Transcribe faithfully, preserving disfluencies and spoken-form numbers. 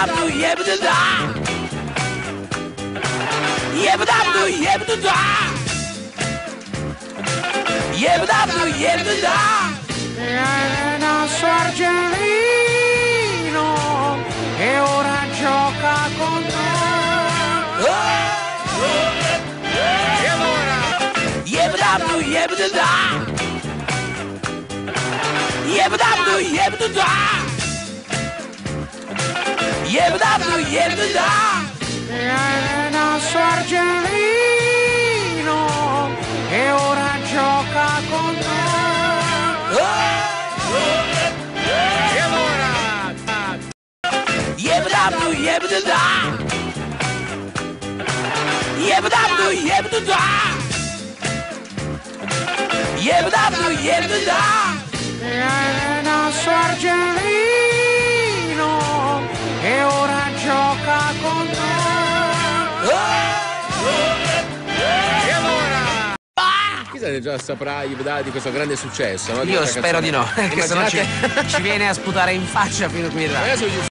Yebadabdu, yebadada. Yebadabdu, yebadada. Yebadabdu, yebadada. Elena Argelino e ora gioca con noi. E allora? Yebadabdu, yebadada. Yebadabdu, yebadada. Yebadabdu, yebadada. Elena Argelino e ora gioca con noi. E allora? Yebadabdu, yebadada. Yebadabdu, yebadada. Yebadabdu, yebadada. Elena Argelino e ora gioca con noi. E allora? Chissà se già saprà di questo grande successo, no? Io spero di no, perché sennò ci, ci viene a sputare in faccia fino qui là. Adesso